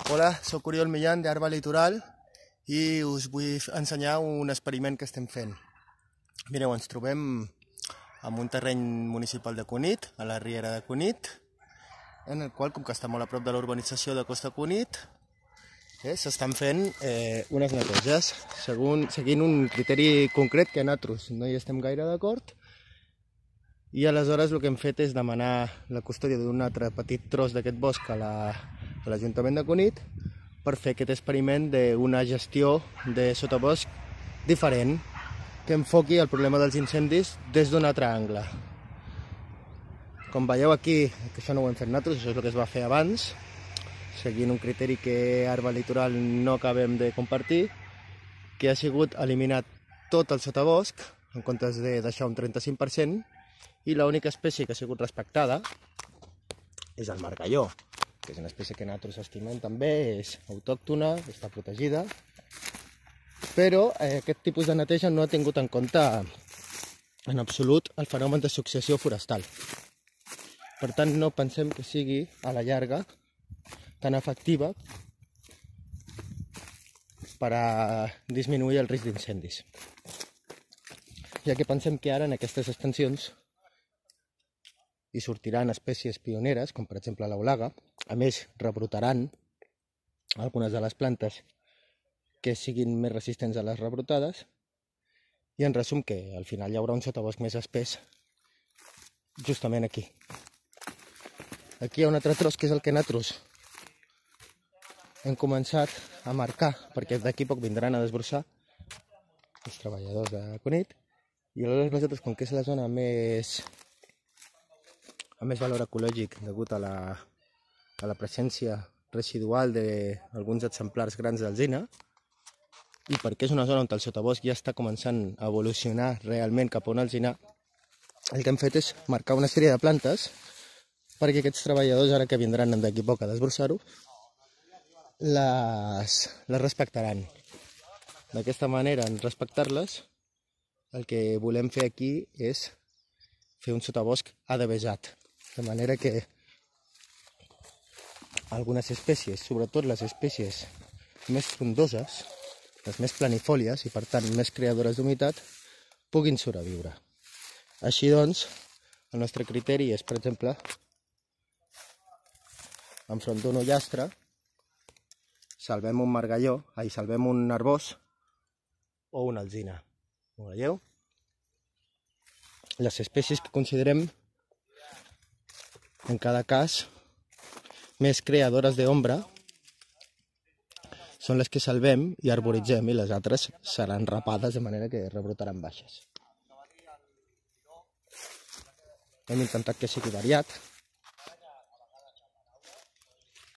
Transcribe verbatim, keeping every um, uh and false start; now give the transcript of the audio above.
Hola, soc Oriol Millán d'Arba Litoral i us vull ensenyar un experiment que estem fent. Mireu, ens trobem en un terreny municipal de Cunit, a la riera de Cunit, en el qual, com que està molt a prop de la urbanització de Costa Cunit, eh, s'estan fent eh, unes neteges segon, seguint un criteri concret que nosaltres no hi estem gaire d'acord, i aleshores el que hem fet és demanar la custòdia d'un altre petit tros d'aquest bosc a l'Ajuntament de Cunit per fer aquest experiment d'una gestió de sotabosc diferent, que enfoqui el problema dels incendis des d'un altre angle. Com veieu aquí, que això no ho hem fet nosaltres, això és el que es va fer abans, seguint un criteri que Arba Litoral no acabem de compartir, que ha sigut eliminar tot el sotabosc, en comptes de deixar un trenta-cinc per cent, i l'única espècie que ha sigut respectada és el margalló, que és una espècie que nosaltres estimem també, és autòctona, està protegida, però eh, aquest tipus de neteja no ha tingut en compte en absolut el fenomen de successió forestal. Per tant, no pensem que sigui a la llarga tan efectiva per a disminuir el risc d'incendis, ja que pensem que ara en aquestes extensions hi sortiran espècies pioneres, com per exemple l'aulaga. A més, rebrotaran algunes de les plantes que siguin més resistents a les rebrotades, i en resum que al final hi haurà un sotabosc més espès justament aquí. Aquí hi ha un altre tros que és el que nosaltres hem començat a marcar, perquè d'aquí poc vindran a desbrossar els treballadors de Cunit, i aleshores nosaltres, com que és la zona més amb més valor ecològic degut a la, a la presència residual d'alguns exemplars grans d'alzina, i perquè és una zona on el sotabosc ja està començant a evolucionar realment cap a una alzina, el que hem fet és marcar una sèrie de plantes perquè aquests treballadors, ara que vindran d'aquí poc a desbrossar-ho, les, les respectaran. D'aquesta manera, en respectar-les, el que volem fer aquí és fer un sotabosc adavejat, de manera que algunes espècies, sobretot les espècies més frondoses, les més planifòlies i per tant més creadores d'humitat, puguin sobreviure. Així doncs, el nostre criteri és, per exemple, enfront d'un ullastre, salvem un margalló, ai, salvem un arbós o una alzina. Ho veieu? Les espècies que considerem en cada cas més creadores d'ombra són les que salvem i arboritzem, i les altres seran rapades de manera que rebrotaran baixes. Hem intentat que sigui variat,